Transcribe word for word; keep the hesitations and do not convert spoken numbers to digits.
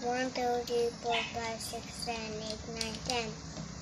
one, two, three, four, five, six, seven, eight, nine, ten.